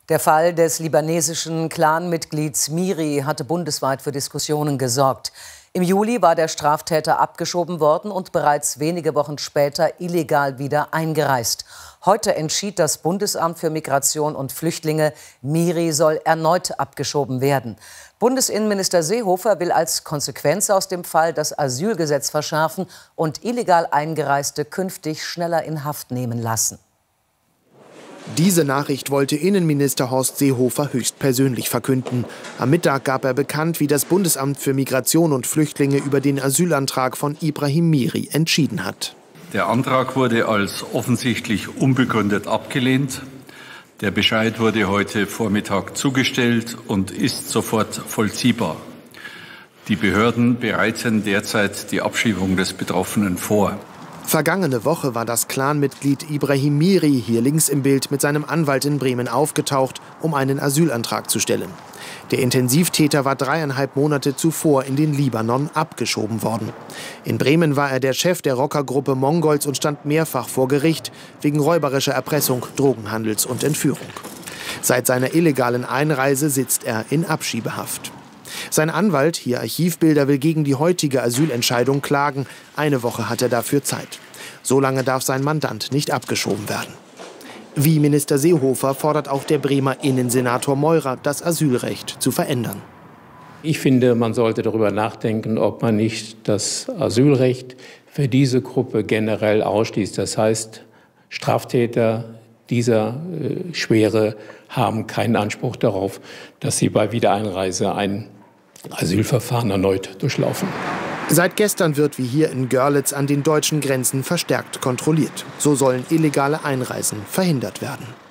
Der Fall des libanesischen Clanmitglieds Miri hatte bundesweit für Diskussionen gesorgt. Im Juli war der Straftäter abgeschoben worden und bereits wenige Wochen später illegal wieder eingereist. Heute entschied das Bundesamt für Migration und Flüchtlinge, Miri soll erneut abgeschoben werden. Bundesinnenminister Seehofer will als Konsequenz aus dem Fall das Asylgesetz verschärfen und illegal Eingereiste künftig schneller in Haft nehmen lassen. Diese Nachricht wollte Innenminister Horst Seehofer höchstpersönlich verkünden. Am Mittag gab er bekannt, wie das Bundesamt für Migration und Flüchtlinge über den Asylantrag von Ibrahim Miri entschieden hat. Der Antrag wurde als offensichtlich unbegründet abgelehnt. Der Bescheid wurde heute Vormittag zugestellt und ist sofort vollziehbar. Die Behörden bereiten derzeit die Abschiebung des Betroffenen vor. Vergangene Woche war das Clanmitglied Ibrahim Miri hier links im Bild mit seinem Anwalt in Bremen aufgetaucht, um einen Asylantrag zu stellen. Der Intensivtäter war 3,5 Monate zuvor in den Libanon abgeschoben worden. In Bremen war er der Chef der Rockergruppe Mongols und stand mehrfach vor Gericht wegen räuberischer Erpressung, Drogenhandels und Entführung. Seit seiner illegalen Einreise sitzt er in Abschiebehaft. Sein Anwalt, hier Archivbilder, will gegen die heutige Asylentscheidung klagen. Eine Woche hat er dafür Zeit. So lange darf sein Mandant nicht abgeschoben werden. Wie Minister Seehofer fordert auch der Bremer Innensenator Meurer, das Asylrecht zu verändern. Ich finde, man sollte darüber nachdenken, ob man nicht das Asylrecht für diese Gruppe generell ausschließt. Das heißt, Straftäter dieser Schwere haben keinen Anspruch darauf, dass sie bei Wiedereinreise ein Asylverfahren erneut durchlaufen. Seit gestern wird wie hier in Görlitz an den deutschen Grenzen verstärkt kontrolliert. So sollen illegale Einreisen verhindert werden.